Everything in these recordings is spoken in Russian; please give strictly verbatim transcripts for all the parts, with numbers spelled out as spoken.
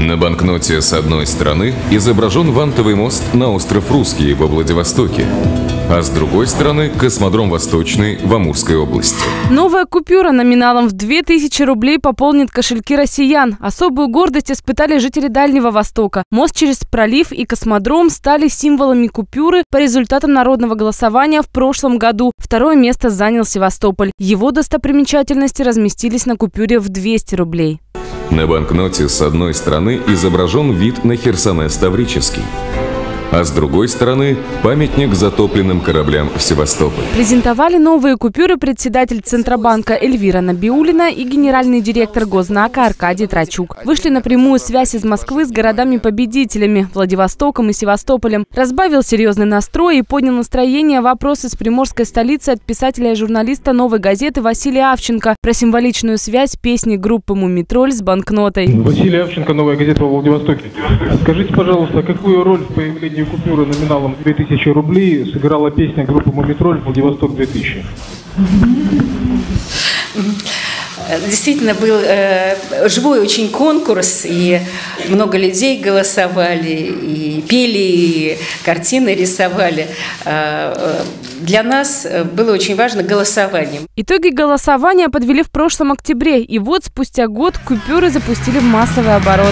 На банкноте с одной стороны изображен вантовый мост на остров Русский во Владивостоке, а с другой стороны космодром Восточный в Амурской области. Новая купюра номиналом в две тысячи рублей пополнит кошельки россиян. Особую гордость испытали жители Дальнего Востока. Мост через пролив и космодром стали символами купюры по результатам народного голосования в прошлом году. Второе место занял Севастополь. Его достопримечательности разместились на купюре в двести рублей. На банкноте с одной стороны изображен вид на Херсонес Таврический, а с другой стороны – памятник затопленным кораблям в Севастополе. Презентовали новые купюры председатель Центробанка Эльвира Набиуллина и генеральный директор Гознака Аркадий Трачук. Вышли на прямую связь из Москвы с городами-победителями – Владивостоком и Севастополем. Разбавил серьезный настрой и поднял настроение вопрос из приморской столицы от писателя и журналиста «Новой газеты» Василия Авченко про символичную связь песни группы «Мумитроль» с банкнотой. Василий Авченко, «Новая газета» во Владивостоке. Скажите, пожалуйста, какую роль в появлении купюры номиналом две тысячи рублей сыграла песня группы «Мумитроль» «Владивосток две тысячи»? Действительно, был э, живой очень конкурс, и много людей голосовали, и пели, и картины рисовали. Э, для нас было очень важно голосование. Итоги голосования подвели в прошлом октябре, и вот спустя год купюры запустили в массовый оборот.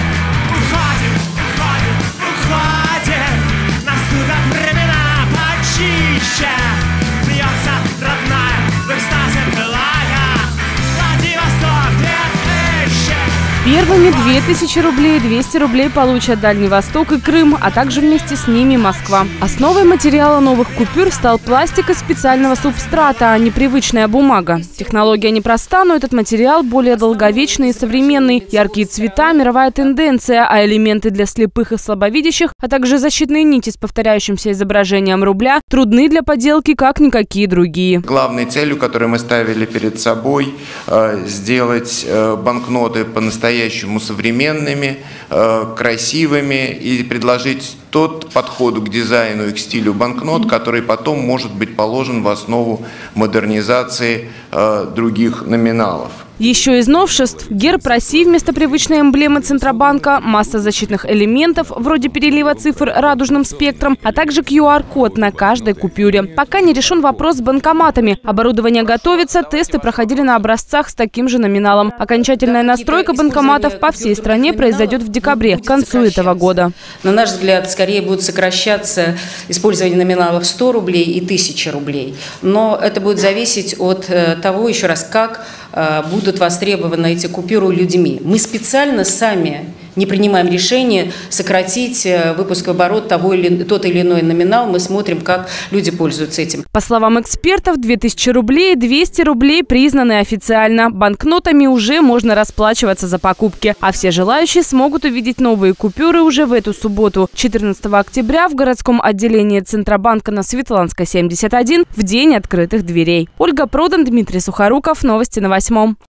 Первыми две тысячи рублей, двести рублей получат Дальний Восток и Крым, а также вместе с ними Москва. Основой материала новых купюр стал пластик из специального субстрата, а не привычная бумага. Технология непроста, но этот материал более долговечный и современный. Яркие цвета – мировая тенденция, а элементы для слепых и слабовидящих, а также защитные нити с повторяющимся изображением рубля трудны для поделки, как никакие другие. Главной целью, которую мы ставили перед собой, сделать банкноты по-настоящему современными, красивыми и предложить тот подход к дизайну и к стилю банкнот, который потом может быть положен в основу модернизации других номиналов. Еще из новшеств – герб России вместо привычной эмблемы Центробанка, масса защитных элементов, вроде перелива цифр радужным спектром, а также ку ар код на каждой купюре. Пока не решен вопрос с банкоматами. Оборудование готовится, тесты проходили на образцах с таким же номиналом. Окончательная настройка банкоматов по всей стране произойдет в декабре, к концу этого года. На наш взгляд, скорее будет сокращаться использование номиналов сто рублей и тысяча рублей. Но это будет зависеть от того, еще раз, как будут востребованы эти купюры людьми. Мы специально сами не принимаем решение сократить выпуск в оборот того или, тот или иной номинал. Мы смотрим, как люди пользуются этим. По словам экспертов, две тысячи рублей, двести рублей признаны официально. Банкнотами уже можно расплачиваться за покупки. А все желающие смогут увидеть новые купюры уже в эту субботу, четырнадцатого октября, в городском отделении Центробанка на Светланской, семьдесят один, в день открытых дверей. Ольга Продан, Дмитрий Сухоруков. Новости на восьмом.